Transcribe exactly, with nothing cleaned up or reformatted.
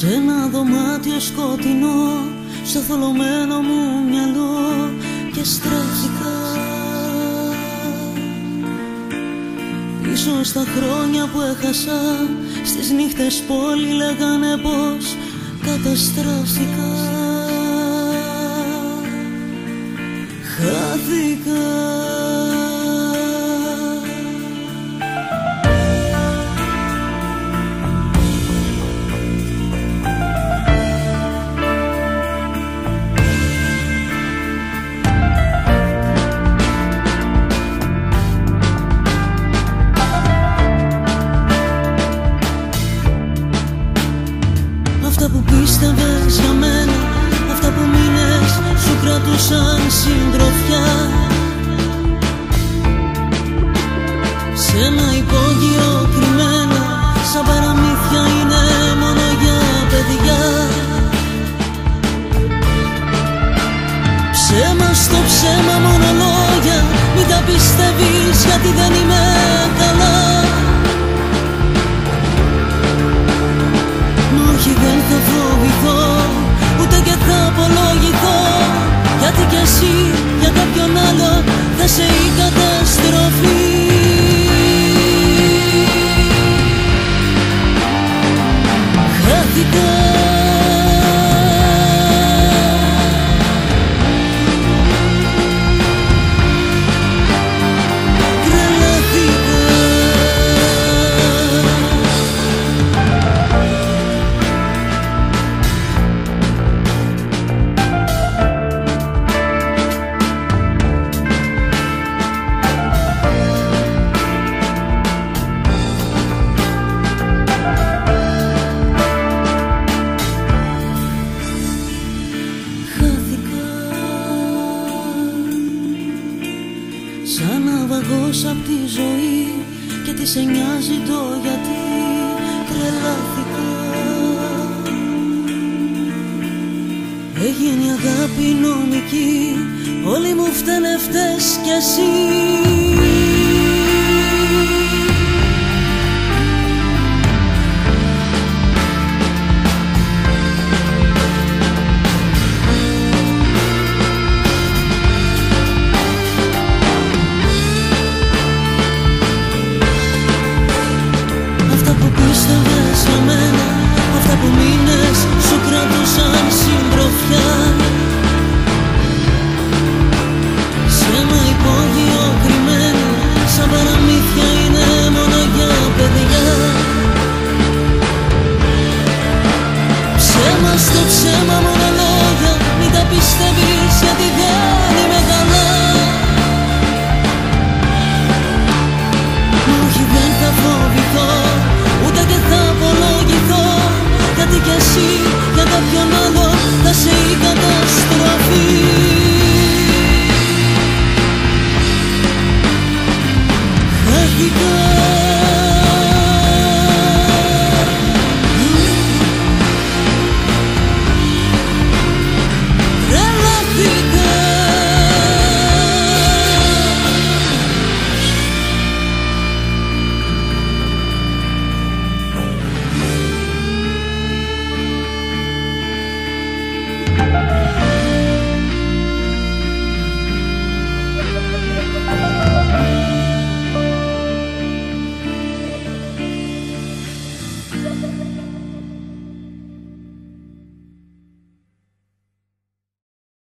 Σ' ένα δωμάτιο σκοτεινό, στο θολωμένο μου μυαλό και στράφηκα πίσω στα χρόνια που έχασα. Στις νύχτες που όλοι λέγανε πως καταστράφηκα. Χάθηκα. Αυτά που πίστευες για μένα, αυτά που μήνες σου κρατούσαν συντροφιά, σε ένα υπόγειο κρυμμένα, σαν παραμύθια είναι μόνο για παιδιά. Ψέμα στο ψέμα, μόνο λόγια, μην τα πιστεύεις γιατί δεν είμαι καλά. Όχι, δεν θα φοβηθώ, ούτε και θα απολογηθώ, γιατί κι εσύ για κάποιον άλλο θα σε η καταστροφή. Χάθηκα. Σαν ναυαγός απ' τη ζωή και τι σε νοιάζει το γιατί. Τρελάθηκα. Έγινε αγάπη νομική, όλοι μου φταίνε, φταίς κι εσύ.